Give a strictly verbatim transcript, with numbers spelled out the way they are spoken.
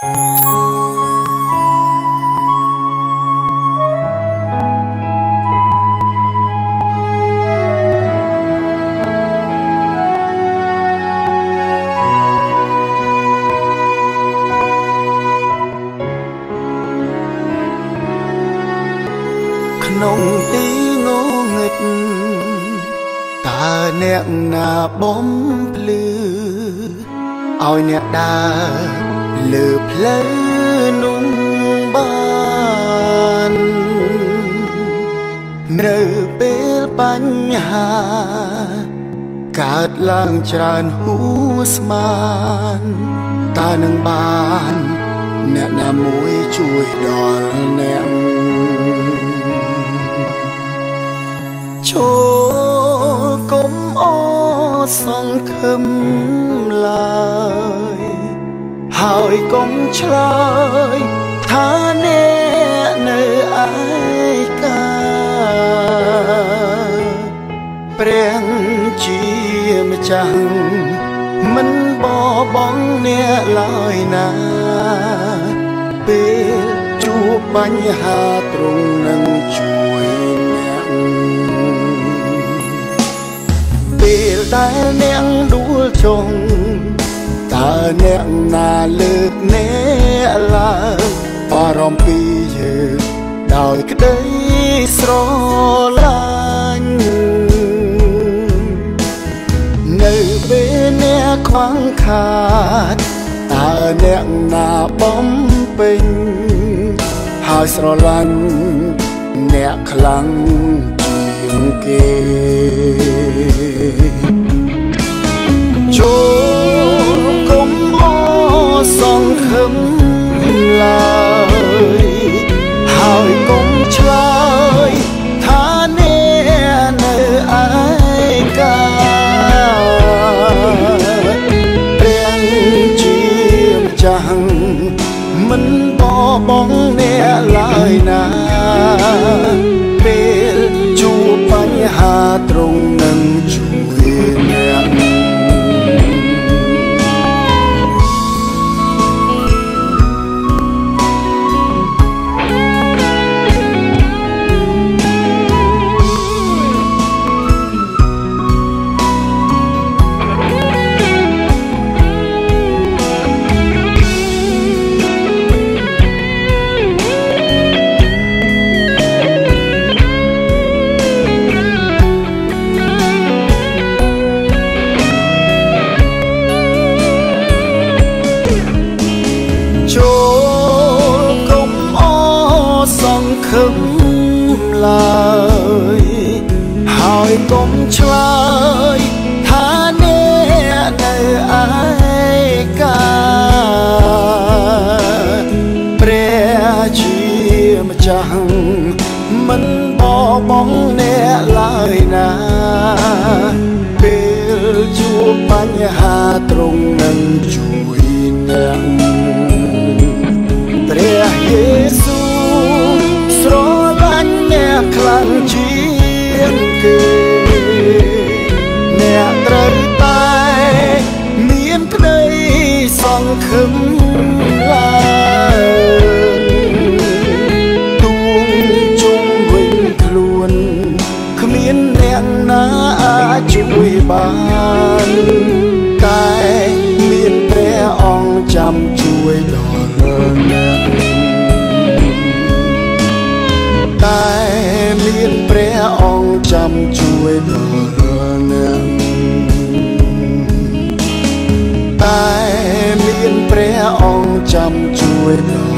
ក្នុងទីងងឹតតើអ្នកណាបំភ្លឺឲ្យអ្នកដើរលើផ្លូវនោះបាននៅពេលបញ្ហាកើតឡើងច្រើនហួស្មានតើនឹងបានអ្នកណាមួយជួយដល់អ្នកចូលកុំអសង្ឃឹមឡើយហើយកុំឆ្លើយថាអ្នកនៅឯកាព្រះជាម្ចាស់មិនបបង់អ្នកឡើយណាពេលជួបបញ្ហាទ្រង់នឹងជួយអ្នកពេលដែលអ្នកដួលចុងតើអ្នកណាលើកអ្នកឡើងបារម្ភពីយើងដោយក្តីស្រឡាញ់នៅពេលអ្នកខ្វះខាតតើអ្នកណាបំពេញហើយស្រឡាញ់អ្នកខ្លាំងជាងគេចូលកុំអសង្ឃឹមឡើយហើយកុំឆ្លើយថាអ្នកនៅឯកាព្រះជាម្ចាស់មិនបបង់អ្នកឡើយណាពេលជួបបញ្ហាទ្រង់នឹងជួយអ្នកចូលកុំអសង្ឃឹមឡើយហើយកុំឆ្លើយថាអ្នកនៅឯកាព្រះជាម្ចាស់មិនបបង់អ្នកឡើយណាពេលជួបបញ្ហាទ្រង់នឹងជួយអ្នកព្រះយេស៊ូវស្រឡាញ់អ្នកខ្លាំងជាងគេអ្នកត្រូវតែមានក្តីសង្ឃឹមឡើងទួងជុំវិញខ្លួនគ្មានអ្នកណាអាចជួយបានតែមានព្រះអង្គចាំជួយដល់អ្នកតែមានព្រះអង្គចាំជួយដល់អ្នកតែមានព្រះអង្គចាំជួយដល់